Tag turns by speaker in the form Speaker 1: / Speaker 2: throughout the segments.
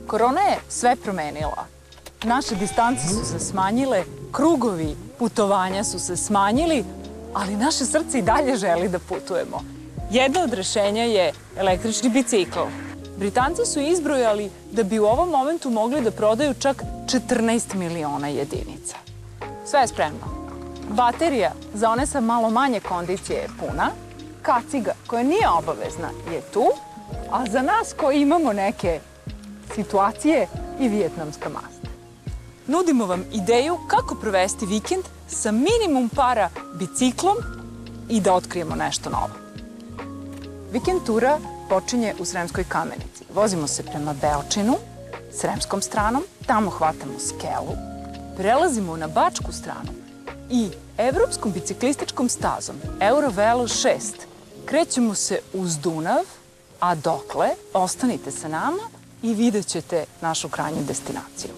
Speaker 1: Korona je sve promenila. Naše distance su se smanjile, krugovi putovanja su se smanjili, ali naše srce i dalje želi da putujemo. Jedno od rešenja je električni bicikl. Britanci su izbrojali da bi u ovom momentu mogli da prodaju čak 14 miliona jedinica. Sve je spremno. Baterija za one sa malo manje kondicije je puna, kaciga koja nije obavezna je tu, a za nas koji imamo neke situacije i vijetnamska masta. Nudimo vam ideju kako provesti vikend sa minimum para biciklom i da otkrijemo nešto novo. Vikend tura počinje u Sremskoj Kamenici. Vozimo se prema Beočinu, sremskom stranom, tamo hvatamo skelu, prelazimo na bačku stranu i evropskom biciklističkom stazom Eurovelo 6 krećemo se uz Dunav, a dokle ostanite sa nama i vidjet ćete našu krajnju destinaciju.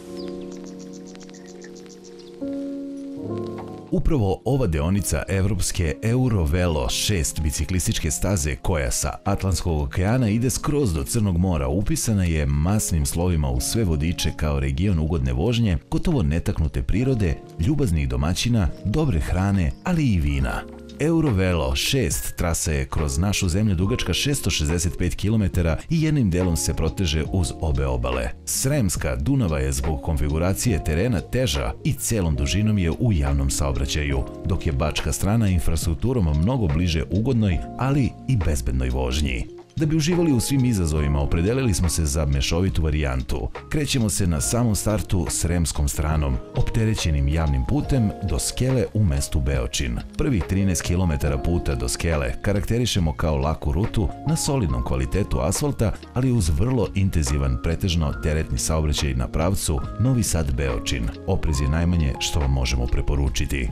Speaker 2: Upravo ova deonica evropske Eurovelo 6 biciklističke staze koja sa Atlantskog okeana ide skroz do Crnog mora upisana je masnim slovima u sve vodiče kao region ugodne vožnje, gotovo netaknute prirode, ljubaznih domaćina, dobre hrane, ali i vina. Eurovelo 6 trasa je kroz našu zemlju dugačka 665 km i jednim delom se proteže uz obe obale. Sremska Dunava je zbog konfiguracije terena teža i celom dužinom je u javnom saobraćaju, dok je bačka strana infrastrukturom mnogo bliže ugodnoj, ali i bezbednoj vožnji. Da bi uživali u svim izazovima, opredelili smo se za mešovitu varijantu. Krećemo se na samom startu sremskom stranom, opterećenim javnim putem do skele u mestu Beočin. Prvih 13 km puta do skele karakterišemo kao laku rutu na solidnom kvalitetu asfalta, ali uz vrlo intenzivan pretežno teretni saobraćaj na pravcu Novi Sad-Beočin. Oprez je najmanje što vam možemo preporučiti.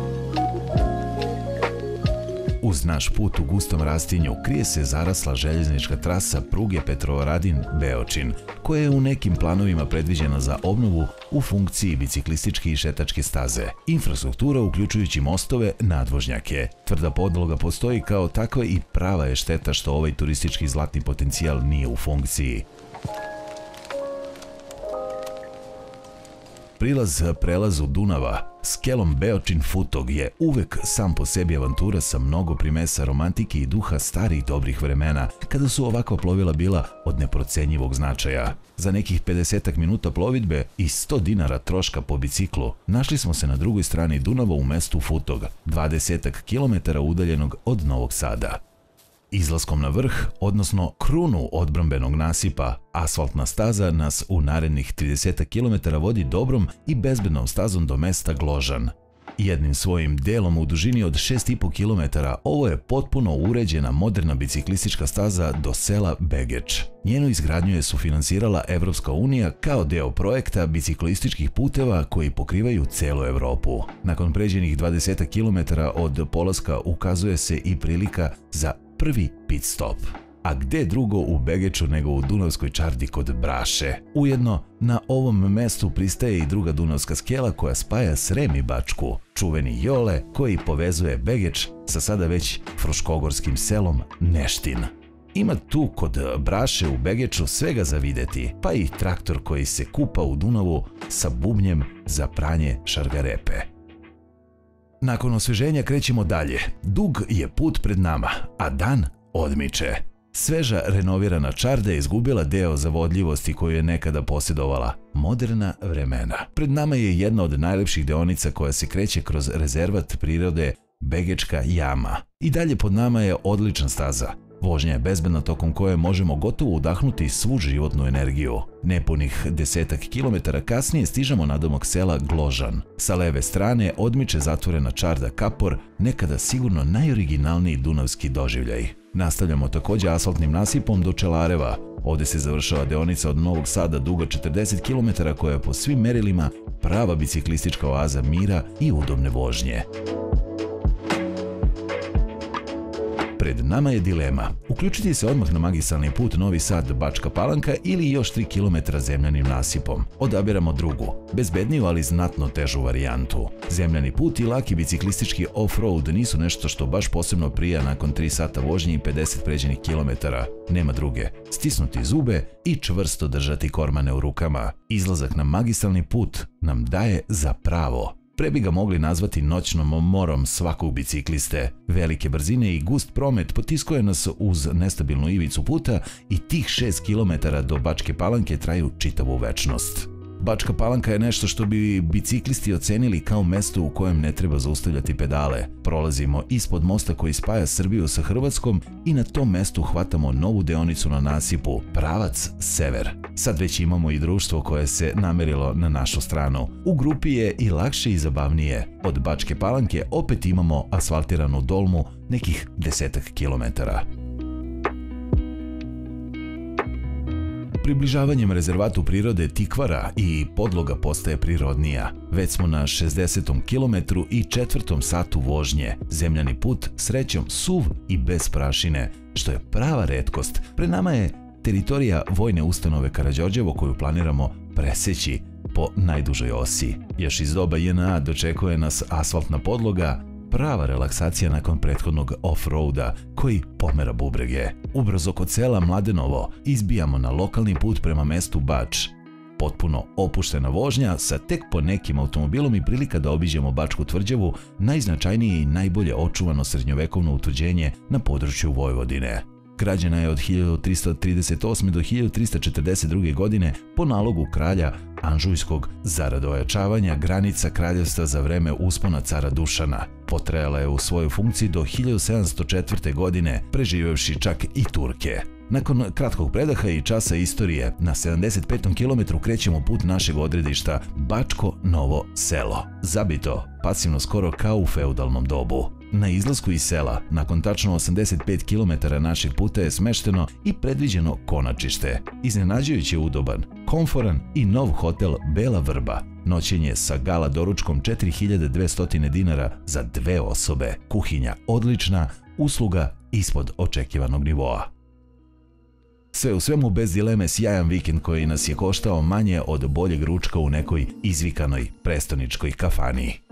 Speaker 2: Uz naš put u gustom rastinju krije se zarasla željeznička trasa pruge Petrovaradin-Beočin, koja je u nekim planovima predviđena za obnovu u funkciji biciklističke i šetačke staze. Infrastruktura uključujući mostove, nadvožnjake. Tvrda podloga postoji kao takva i prava je šteta što ovaj turistički zlatni potencijal nije u funkciji. Prilaz prelazu Dunava skelom Beočin Futog je uvek sam po sebi avantura sa mnogo primesa romantike i duha starih dobrih vremena, kada su ovakva plovila bila od neprocenjivog značaja. Za nekih 50 minuta plovidbe i 100 dinara troška po biciklu našli smo se na drugoj strani Dunava u mestu Futog, 20 km udaljenog od Novog Sada. Izlaskom na vrh, odnosno krunu odbrambenog nasipa, asfaltna staza nas u narednih 30 km vodi dobrom i bezbednom stazom do mesta Gložan. Jednim svojim delom u dužini od 6,5 km ovo je potpuno uređena moderna biciklistička staza do sela Begeč. Njenu izgradnju je sufinansirala Evropska unija kao deo projekta biciklističkih puteva koji pokrivaju celu Evropu. Nakon pređenih 20 km od polaska ukazuje se i prilika za prvi pit stop. A gde drugo u Begeču nego u Dunavskoj čardi kod Braše? Ujedno, na ovom mestu pristaje i druga dunavska skela koja spaja Srem i Bačku, čuveni Jole koji povezuje Begeč sa sada već fruškogorskim selom Neštin. Ima tu kod Braše u Begeču svega za videti, pa i traktor koji se kupa u Dunavu sa bubnjem za pranje šargarepe. Nakon osveženja krećemo dalje. Dug je put pred nama, a dan odmiče. Sveža renovirana čarda je izgubila deo zavodljivosti koju je nekada posjedovala. Moderna vremena. Pred nama je jedna od najlepših deonica koja se kreće kroz rezervat prirode Begečka jama. I dalje pod nama je odlična staza. Vožnja je bezbedna tokom koje možemo gotovo udahnuti svu životnu energiju. Nepunih 10 km kasnije stižemo nadomak sela Gložan. Sa leve strane odmiče zatvorena čarda Kapor, nekada sigurno najoriginalniji dunavski doživljaj. Nastavljamo također asfaltnim nasipom do Čelareva. Ovdje se završava deonica od Novog Sada duga 40 km koja je po svim merilima prava biciklistička oaza mira i udobne vožnje. Pred Pred nama je dilema. Uključiti se odmah na magistralni put Novi Sad-Bačka Palanka ili još 3 km zemljanim nasipom. Odabiramo drugu, bezbedniju ali znatno težu varijantu. Zemljani put i laki biciklistički off-road nisu nešto što baš posebno prija nakon 3 sata vožnje i 50 pređenih kilometara. Nema druge. Stisnuti zube i čvrsto držati kormane u rukama. Izlazak na magistralni put nam daje za pravo. Pre bi ga mogli nazvati noćnom morom svakog bicikliste. Velike brzine i gust promet potiskuje nas uz nestabilnu ivicu puta i tih 6 km do Bačke Palanke traju čitavu večnost. Bačka Palanka je nešto što bi biciklisti ocenili kao mesto u kojem ne treba zaustavljati pedale. Prolazimo ispod mosta koji spaja Srbiju sa Hrvatskom i na tom mestu hvatamo novu deonicu na nasipu, pravac sever. Sad već imamo i društvo koje se namerilo na našu stranu. U grupi je i lakše i zabavnije. Od Bačke Palanke opet imamo asfaltiranu dolmu nekih 10 kilometara. Približavanjem rezervatu prirode Tikvara i podloga postaje prirodnija. Već smo na 60. kilometru i 4. satu vožnje. Zemljani put srećom suv i bez prašine, što je prava retkost. Pred nama je teritorija Vojne ustanove Karađorđevo koju planiramo preseći po najdužoj osi. Još iz doba JNA dočekuje nas asfaltna podloga, prava relaksacija nakon prethodnog off-roada koji pomera bubrege. Ubrzo kod sela Mladenovo izbijamo na lokalni put prema mestu Bač. Potpuno opuštena vožnja sa tek po nekim automobilom i prilika da obiđemo Bačku tvrđavu, najznačajnije i najbolje očuvano srednjovekovno utvrđenje na području Vojvodine. Građena je od 1338. do 1342. godine po nalogu kralja Anžujskog zarad ojačavanja granica kraljevstva za vreme uspona cara Dušana. Potrajala je u svojoj funkciji do 1704. godine, preživevši čak i Turke. Nakon kratkog predaha i časa istorije, na 75. kilometru krećemo put našeg odredišta Bačko Novo Selo. Zabito, pasivno skoro kao u feudalnom dobu. Na izlasku iz sela, nakon tačno 85 km našeg puta je smešteno i predviđeno konačište. Iznenađujuće udoban, komforan i nov hotel Bela Vrba. Noćenje sa gala doručkom 4200 dinara za 2 osobe. Kuhinja odlična, usluga ispod očekivanog nivoa. Sve u svemu bez dileme sjajan vikend koji nas je koštao manje od boljeg ručka u nekoj izvikanoj prestoničkoj kafani.